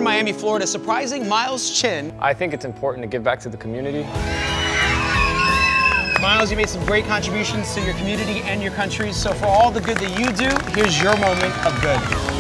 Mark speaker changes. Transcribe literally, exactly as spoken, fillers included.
Speaker 1: Miami, Florida, surprising Miles Chin.
Speaker 2: I think it's important to give back to the community.
Speaker 1: Miles, you made some great contributions to your community and your country, so for all the good that you do, here's your moment of good.